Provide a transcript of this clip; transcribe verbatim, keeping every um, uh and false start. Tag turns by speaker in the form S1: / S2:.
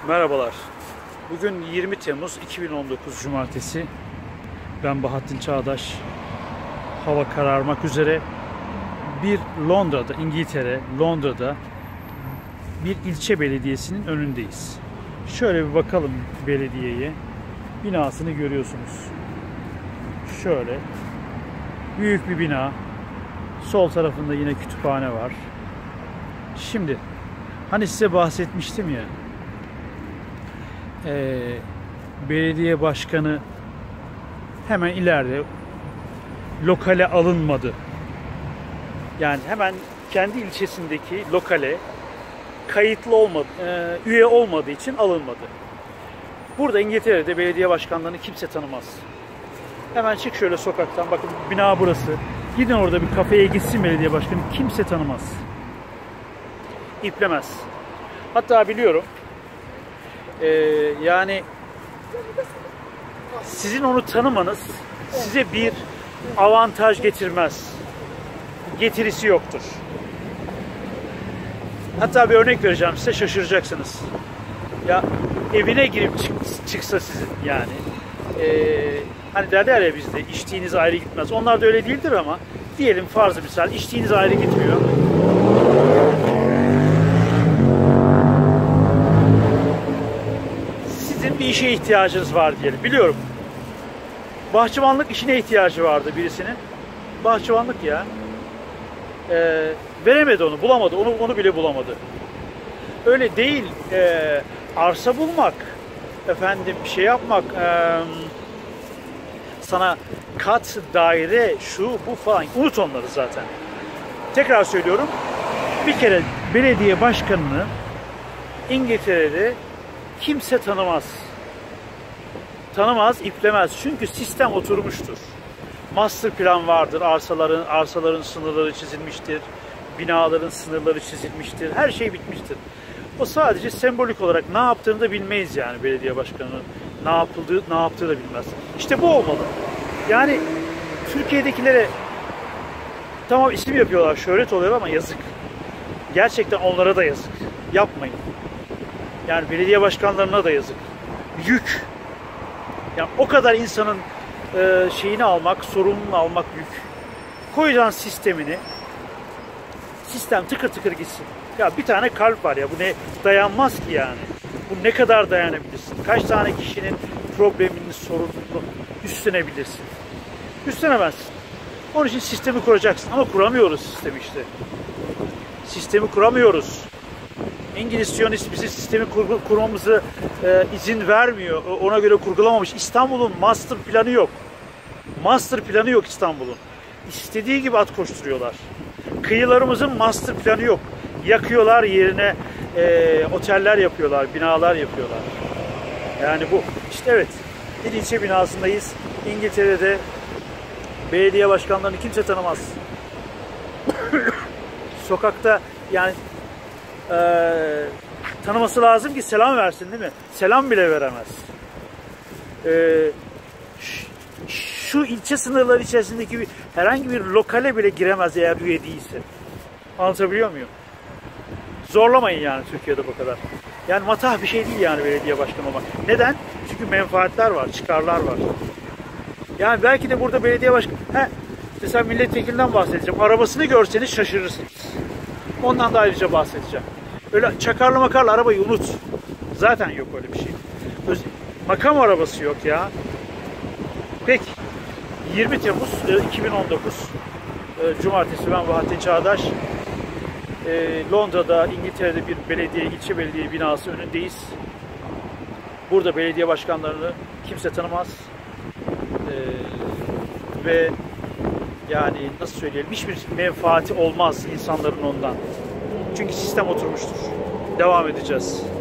S1: Merhabalar. Bugün yirmi Temmuz iki bin on dokuz Cumartesi. Ben Bahattin Çağdaş. Hava kararmak üzere. Bir Londra'da, İngiltere, Londra'da bir ilçe belediyesinin önündeyiz. Şöyle bir bakalım belediyeye. Binasını görüyorsunuz. Şöyle. Büyük bir bina. Sol tarafında yine kütüphane var. Şimdi hani size bahsetmiştim ya. Ee, belediye başkanı hemen ileride lokale alınmadı. Yani hemen kendi ilçesindeki lokale kayıtlı olmadı, e, üye olmadığı için alınmadı. Burada İngiltere'de belediye başkanlarını kimse tanımaz. Hemen çık şöyle sokaktan, bakın bina burası. Gidin orada bir kafeye gitsin belediye başkanı, kimse tanımaz. İplemez. Hatta biliyorum, e, yani sizin onu tanımanız size bir avantaj getirmez. Getirisi yoktur. Hatta bir örnek vereceğim size, şaşıracaksınız. Ya evine girip çık, çıksa sizin yani. Ee, hani derler ya bizde, içtiğiniz ayrı gitmez. Onlar da öyle değildir ama diyelim farzı misal, içtiğiniz ayrı gitmiyor. Sizin bir işe ihtiyacınız var diyelim. Biliyorum. Bahçıvanlık işine ihtiyacı vardı birisinin. Bahçıvanlık ya. Ee, veremedi onu, bulamadı. Onu onu bile bulamadı. Öyle değil. E, arsa bulmak, efendim bir şey yapmak, e, sana kat, daire, şu, bu falan. Unut onları zaten. Tekrar söylüyorum. Bir kere belediye başkanını İngiltere'de kimse tanımaz. Tanımaz, iplemez. Çünkü sistem oturmuştur. Master plan vardır. Arsaların arsaların sınırları çizilmiştir. Binaların sınırları çizilmiştir. Her şey bitmiştir. O sadece sembolik olarak ne yaptığını da bilmeyiz yani belediye başkanının. Ne yapıldığı, ne yaptığı da bilmez. İşte bu olmalı. Yani Türkiye'dekilere tamam isim yapıyorlar, şöhret oluyor ama yazık. Gerçekten onlara da yazık. Yapmayın. Yani belediye başkanlarına da yazık. Yük. Yani o kadar insanın e, şeyini almak, sorumluluğunu almak yük. Koyacaksın sistemini. Sistem tıkır tıkır gitsin. Ya bir tane kalp var ya, bu ne dayanmaz ki yani. Bu ne kadar dayanabilirsin? Kaç tane kişinin problemini, sorununu üstlenebilirsin? Üstlenemezsin. Onun için sistemi kuracaksın. Ama kuramıyoruz sistemi işte. Sistemi kuramıyoruz. İngiliz Siyonist bizi sistemi kur kurmamızı e, izin vermiyor. Ona göre kurgulamamış. İstanbul'un master planı yok. Master planı yok İstanbul'un. İstediği gibi at koşturuyorlar. Kıyılarımızın master planı yok. Yakıyorlar, yerine e, oteller yapıyorlar, binalar yapıyorlar. Yani bu. İşte evet. Bir ilçe binasındayız. İngiltere'de belediye başkanlarını kimse tanımaz. Sokakta yani e, tanıması lazım ki selam versin, değil mi? Selam bile veremez. E, şu ilçe sınırları içerisindeki bir, herhangi bir lokale bile giremez eğer üye değilse. Anlatabiliyor muyum? Zorlamayın yani Türkiye'de bu kadar. Yani matah bir şey değil yani belediye başkanı olmak. Neden? Çünkü menfaatler var, çıkarlar var. Yani belki de burada belediye başkanı... He, mesela milletvekilinden bahsedeceğim. Arabasını görseniz şaşırırsınız. Ondan da ayrıca bahsedeceğim. Öyle çakarlı makarlı arabayı unut. Zaten yok öyle bir şey. Öz makam arabası yok ya. Peki. yirmi Temmuz iki bin on dokuz Cumartesi, ben Bahattin Çağdaş. Londra'da, İngiltere'de bir belediye, ilçe belediye binası önündeyiz. Burada belediye başkanlarını kimse tanımaz. Ve yani nasıl söyleyelim, hiçbir menfaati olmaz insanların ondan. Çünkü sistem oturmuştur. Devam edeceğiz.